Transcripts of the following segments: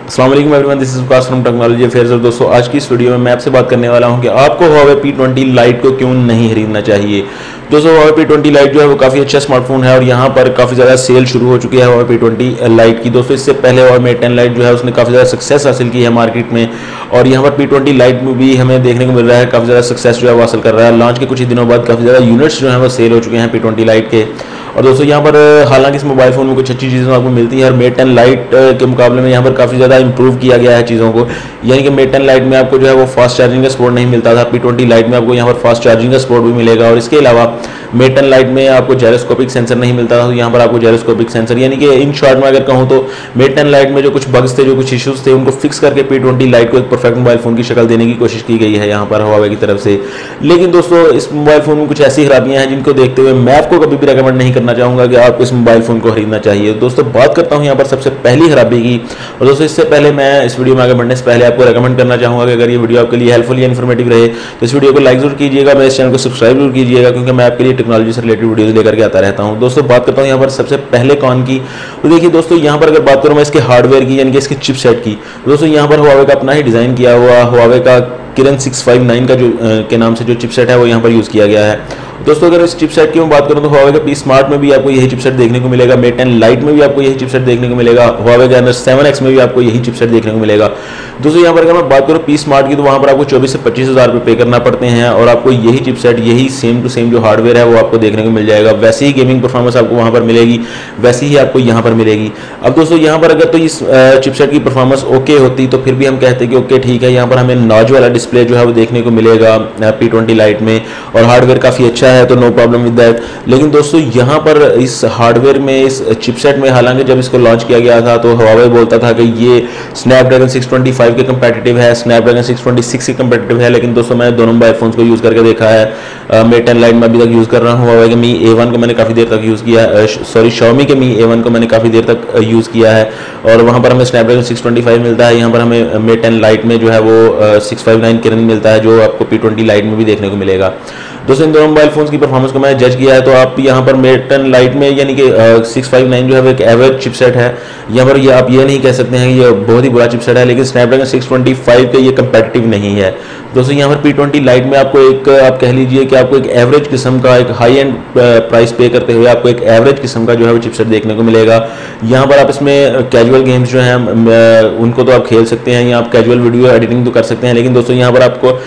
अस्सलाम वालेकुम everyone, this is Vikas from technology affairs. और दोस्तों, आज की इस वीडियो में मैं आपसे बात करने वाला हूं कि आपको Huawei P20 Lite को क्यों नहीं खरीदना चाहिए। दोस्तों, Huawei P20 Lite जो है वो काफ़ी अच्छा स्मार्टफोन है और यहाँ पर काफ़ी ज़्यादा सेल शुरू हो चुकी है Huawei P20 Lite की। दोस्तों, इससे पहले Huawei Mate 10 Lite जो है उसने काफ़ी ज़्यादा सक्सेस हासिल की है मार्केट में, और यहाँ पर P20 Lite में भी हमें देखने को मिल रहा है काफ़ी ज़्यादा सक्सेस जो है वो हासिल कर रहा है। लॉन्च के कुछ ही दिनों बाद काफ़ी ज़्यादा यूनिट्स जो है वो सेल हो चुके हैं P20 Lite के। और दोस्तों, यहाँ पर हालांकि इस मोबाइल फ़ोन में कुछ अच्छी चीज़ें आपको मिलती हैं और Mate 10 Lite के मुकाबले में यहाँ पर काफ़ी ज़्यादा इंप्रूव किया गया है चीज़ों को। यानी कि Mate 10 Lite में आपको जो है वो फास्ट चार्जिंग का सपोर्ट नहीं मिलता था, P20 Lite में आपको यहाँ पर फास्ट चार्जिंग का सपोर्ट भी मिलेगा। और इसके अलावा Mate 10 Lite में आपको जायरोस्कोपिक सेंसर नहीं मिलता था, तो यहाँ पर आपको जायरोस्कोपिक सेंसर, यानी कि इन शॉर्ट में अगर कहूँ तो Mate 10 Lite में जो कुछ बग्स थे, जो कुछ इश्यूज थे, उनको फिक्स करके P20 Lite को एक परफेक्ट मोबाइल फ़ोन की शक्ल देने की कोशिश की गई है यहाँ पर Huawei की तरफ से। लेकिन दोस्तों, इस मोबाइल फ़ोन में कुछ ऐसी खराबियाँ हैं जिनको देखते हुए मैं आपको कभी भी रेकमेंड नहीं करना चाहूँगा कि आप इस मोबाइल फ़ोन को खरीदना चाहिए। दोस्तों, बात करता हूँ यहाँ पर सबसे पहली खराबी की। और दोस्तों, इससे पहले मैं इस वीडियो में आगे बढ़ने से पहले आपको रेकमेंड करना चाहूँगा कि अगर ये वीडियो आपके लिए हेल्पफुल या इन्फॉर्मेटिव रहे तो इस वीडियो को लाइक जरूर कीजिएगा, मेरे इस चैनल को सब्सक्राइब जरूर कीजिएगा, क्योंकि मैं आपके लिए टेक्नोलॉजी से रिलेटेड वीडियोस लेकर के आता रहता हूँ। दोस्तों, बात करता हूँ यहाँ पर सबसे पहले कौन की। तो देखिए दोस्तों, यहाँ पर अगर बात करूँ मैं इसके हार्डवेयर की, यानी कि इसके चिपसेट की, दोस्तों यहाँ पर Huawei का अपना ही डिज़ाइन किया हुआ Huawei का किरण 659 का जो के नाम से जो चिपसेट है वो यहाँ पर यूज़ किया गया है। दोस्तों, अगर इस चिपसेट की मैं बात करूँ तो Huawei का P Smart में भी आपको यही चिपसेट देखने को मिलेगा, Mate 10 Lite में भी आपको यही चिपसेट देखने को मिलेगा, Huawei के अंदर 7X में भी आपको यही चिपसेट देखने को मिलेगा। दोस्तों, यहाँ पर अगर मैं बात करूँ P Smart की, तो वहाँ पर आपको 24 से 25 हज़ार रुपये पे करना पड़ते हैं और आपको यही चिपसेट, यही सेम टू सेम जो हार्डवेयर है वो आपको देखने को मिल जाएगा। वैसे ही गेमिंग परफॉर्मेंस आपको वहाँ पर मिलेगी, वैसी ही आपको यहाँ पर मिलेगी। अब दोस्तों, यहाँ पर अगर तो इस चिपसेट की परफॉर्मेंस ओके होती तो फिर भी हम कहते हैं कि ओके ठीक है, यहाँ पर हमें नॉच वाला डिस्प्ले जो है वो देखने को मिलेगा P20 Lite में, और हार्डवेयर काफ़ी अच्छा है, तो नो प्रॉब्लम विद दैट। लेकिन दोस्तों, यहाँ पर इस हार्डवेयर में, इस चिपसेट में, हालांकि जब इसको लॉन्च किया गया था तो Huawei बोलता था कि ये स्नैपड्रैगन 625 के कंपेटिटिव है, स्नैपड्रैगन 626 के कंपेटिटिव है। लेकिन दोस्तों, मैं दोनों मोबाइल फोन्स को यूज़ करके देखा है। Mate 10 Lite में अभी तक यूज़ कर रहा हूँ, Huawei के Mi A1 को मैंने काफ़ी देर तक यूज़ किया है, सॉरी Xiaomi के Mi A1 को मैंने काफ़ी देर तक यूज़ किया है, और वहाँ पर हमें स्नैपड्रैगन 625 मिलता है। यहाँ पर हमें Mate 10 Lite में जो है वो 659 किरण मिलता है, जो आपको P20 Lite में भी देखने को मिलेगा। दोस्तों, इन दोनों मोबाइल फोन्स की परफॉर्मेंस को मैं जज किया है, तो आप यहाँ पर Mate 10 Lite में, यानी कि 659 जो है वो एक एवरेज चिपसेट है। यहाँ पर ये आप ये नहीं कह सकते हैं कि ये बहुत ही बुरा चिपसेट है, लेकिन स्नैपड्रैगन 625 के ये कंपेटिटिव नहीं है। दोस्तों, यहाँ पर P20 Lite में आपको एक, आप कह लीजिए कि आपको एक एवरेज किस्म का, एक हाई एंड प्राइस पे करते हुए आपको एक एवरेज किस्म का जो है वो चिपसेट देखने को मिलेगा। यहाँ पर आप इसमें कैजुअल गेम्स जो हैं उनको तो आप खेल सकते हैं, या आप कैजुअल वीडियो एडिटिंग तो कर सकते हैं, लेकिन दोस्तों यहाँ पर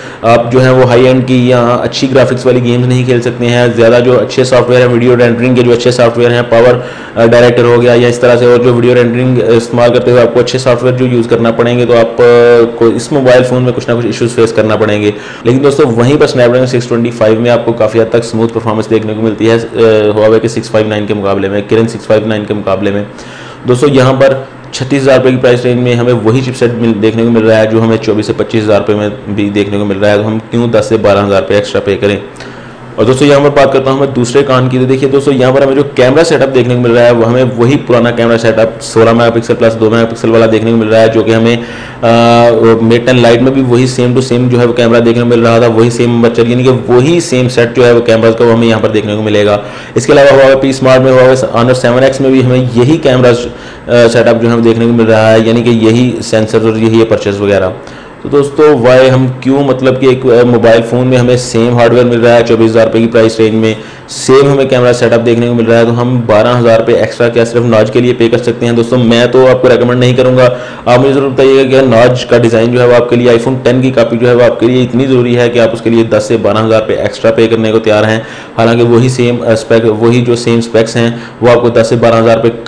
आप जो है वो हाई एंड की या अच्छी ग्राफिक्स वाली गेम्स नहीं खेल सकते हैं। ज़्यादा जो अच्छे सॉफ्टवेयर हैं, वीडियो रेंडरिंग के जो अच्छे सॉफ्टवेयर हैं, पावर डायरेक्टर हो गया या इस तरह से, और जो वीडियो रेंडरिंग इस्तेमाल करते हुए आपको अच्छे सॉफ्टवेयर जो यूज़ करना पड़ेंगे, तो आपको इस मोबाइल फ़ोन में कुछ ना कुछ इश्यूज़ फेस करना पड़ेंगे। लेकिन दोस्तों, वहीं पर स्नैपड्रैगन 625 में आपको काफ़ी हद तक स्मूथ परफॉर्मेंस देखने को मिलती है Huawei के 659 के मुकाबले में, किरण 659 के मुकाबले में। दोस्तों, यहाँ पर 36,000 रुपये की प्राइस रेंज में हमें वही चिपसेट देखने को मिल रहा है जो हमें 24 से 25,000 रुपये में भी देखने को मिल रहा है, तो हम क्यों 10 से 12,000 रुपये एक्स्ट्रा पे करें। और दोस्तों, यहाँ पर बात करता हूँ मैं दूसरे कान की। तो देखिए दोस्तों, यहाँ पर हमें जो कैमरा सेटअप देखने को मिल रहा है वो हमें वही पुराना camera setup 16 megapixel plus 2 megapixel वाला देखने को मिल रहा है, जो कि हमें Mate 10 Lite में भी वही सेम टू सेम जो है वो कैमरा देखने को मिल रहा था, वही सेम बच्चर, यानी कि वही सेम सेट जो है वो कैमरा को हमें यहाँ पर देखने को मिलेगा। इसके अलावा Huawei P Smart में, Huawei Honor 7X में भी हमें यही कैमरा सेटअप जो है देखने को मिल रहा है, यानी कि यही सेंसर और यही परचेज वगैरह। तो दोस्तों, वाई हम क्यों, मतलब कि एक मोबाइल फ़ोन में हमें सेम हार्डवेयर मिल रहा है 24,000 रुपये की प्राइस रेंज में, सेम हमें कैमरा सेटअप देखने को मिल रहा है, तो हम 12,000 रुपये एक्स्ट्रा क्या सिर्फ नॉच के लिए पे कर सकते हैं। दोस्तों, मैं तो आपको रेकमेंड नहीं करूंगा। आप मुझे ज़रूर बताइएगा कि नॉच का डिज़ाइन जो है वो आपके लिए, iPhone 10 की कॉपी जो है वो आपके लिए इतनी ज़रूरी है कि आप उसके लिए 10 से 12,000 रुपये एक्स्ट्रा पे करने को तैयार हैं। हालांकि वही सेम स्पेक, वही जो सेम स्पेक्स हैं वो आपको 10 से 12,000 रुपये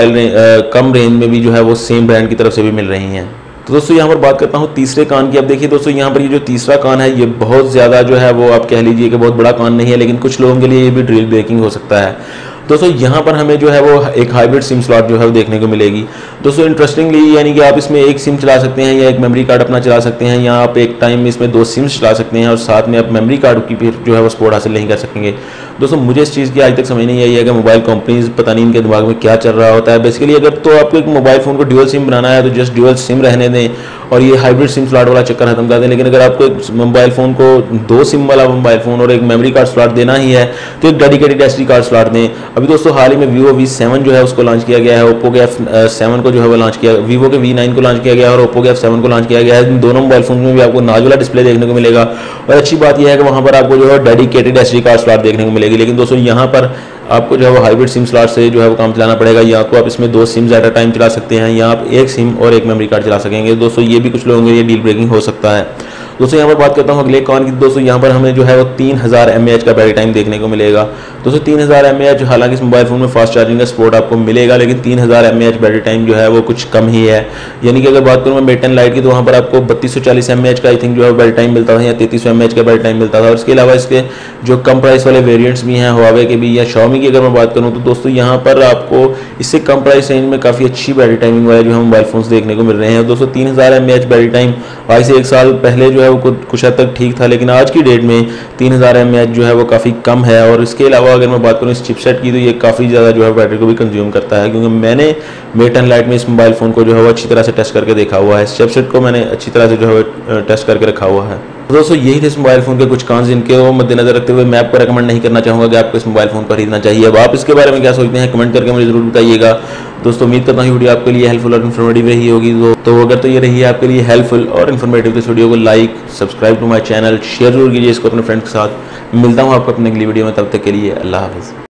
कम रेंज में भी जो है वो सेम ब्रांड की तरफ से भी मिल रही हैं। तो दोस्तों, यहाँ पर बात करता हूँ तीसरे कान की। अब देखिए दोस्तों, यहाँ पर ये जो तीसरा कान है ये बहुत ज़्यादा जो है वो आप कह लीजिए कि बहुत बड़ा कान नहीं है, लेकिन कुछ लोगों के लिए ये भी ड्रिल ब्रेकिंग हो सकता है। दोस्तों, यहाँ पर हमें जो है वो एक हाइब्रिड सिम स्लॉट जो है वो देखने को मिलेगी। दोस्तों, इंटरेस्टिंगली, यानी कि आप इसमें एक सिम चला सकते हैं या एक मेमोरी कार्ड अपना चला सकते हैं, या आप एक टाइम में इसमें 2 सिम्स चला सकते हैं और साथ में आप मेमोरी कार्ड की फिर जो है वो सपोर्ट हासिल नहीं कर सकेंगे। दोस्तों मुझे इस चीज़ की आज तक समझ नहीं आई है कि मोबाइल कंपनीज पता नहीं इनके दिमाग में क्या चल रहा होता है। बेसिकली अगर तो आपको एक मोबाइल फ़ोन को ड्यूअल सिम बनाना है तो जस्ट ड्यूअल सिम रहने दें और ये हाइब्रिड सिम स्लॉट वाला चक्कर खत्म कर दें। लेकिन अगर आपको एक मोबाइल फ़ोन को 2 सिम वाला मोबाइल फ़ोन और एक मेमोरी कार्ड स्लॉट देना ही है तो एक डेडिकेटेड SD कार्ड स्लॉट दें। अभी दोस्तों हाल ही में Vivo V7 जो है उसको लॉन्च किया गया है, ओप्पो के F7 को जो है वो लॉन्च किया, Vivo के V9 को लॉन्च किया गया है और ओप्पो के F7 को लॉन्च किया गया है। इन दोनों मोबाइल फ़ोन में भी आपको नाज वाला डिस्प्ले देखने को मिलेगा और अच्छी बात यह है कि वहाँ पर आपको जो है डेडिकेटेड SD कार्ड स्लॉट देखने को मिलेगी। लेकिन दोस्तों यहाँ पर आपको जो है वो हाइब्रिड सिम स्लॉट से जो है वो काम चलाना पड़ेगा। या तो आप इसमें 2 सिम्स एट अ टाइम चला सकते हैं या आप एक सिम और एक मेमोरी कार्ड चला सकेंगे। दोस्तों ये भी कुछ लोगों के लिए डील ब्रेकिंग हो सकता है। दोस्तों यहाँ पर बात करता हूँ अगले कॉन की। दोस्तों यहाँ पर हमें जो है वो 3000 mAh का बैटरी टाइम देखने को मिलेगा। दोस्तों 3000 mAh, हालांकि इस मोबाइल फ़ोन में फास्ट चार्जिंग का सपोर्ट आपको मिलेगा लेकिन 3000 mAh बैटरी टाइम जो है वो कुछ कम ही है। यानी कि अगर बात करूँ मैं P20 लाइट की तो वहाँ पर आपको 3240 mAh का आई थिंक जो है बैटरी टाइम मिलता था या 3300 mAh का बैटरी टाइम मिलता था। और इसके अलावा इसके जो कम प्राइस वाले वेरियंट्स भी हैं Huawei के भी या Xiaomi की अगर मैं बात करूँ तो दोस्तों यहाँ पर आपको इससे कम प्राइस रेंज में काफ़ी अच्छी बैटरी टाइमिंग वाले जो है मोबाइल फ़ोन्स देखने को मिल रहे हैं। दोस्तों 3000 mAh बैटरी टाइम आज से 1 साल पहले जो है वो कुछ हद तक ठीक था लेकिन आज की डेट में 3000 mAh जो है वो काफ़ी कम है। और इसके अलावा अगर मैं बात करूँ इस चिपसेट की तो ये काफ़ी ज़्यादा जो है बैटरी को भी कंज्यूम करता है, क्योंकि मैंने P20 लाइट में इस मोबाइल फ़ोन को जो है वो अच्छी तरह से टेस्ट करके देखा हुआ है। इस चिपसेट को मैंने अच्छी तरह से जो है टेस्ट करके रखा हुआ है। दोस्तों यही थे इस मोबाइल फ़ोन के कुछ कांस जिनके वो मद्देनजर रखते हुए मैं आपको रेकमेंड नहीं करना चाहूँगा कि आपको इस मोबाइल फ़ोन को खरीदना चाहिए। अब आप इसके बारे में क्या सोचते हैं कमेंट करके मुझे ज़रूर बताइएगा। दोस्तों उम्मीद करता हूँ वीडियो आपके लिए हेल्पफुल और इन्फॉर्मेटिव रही होगी। तो अगर तो ये रही है आपके लिए हेल्पफुल और इन्फॉर्मेटिव तो इस वीडियो को like, subscribe to my channel, share जरूर कीजिए इसको अपने फ्रेंड्स के साथ। मिलता हूँ आपको अपने अगली वीडियो में, तब तक के लिए अल्लाह हाफ़िज़।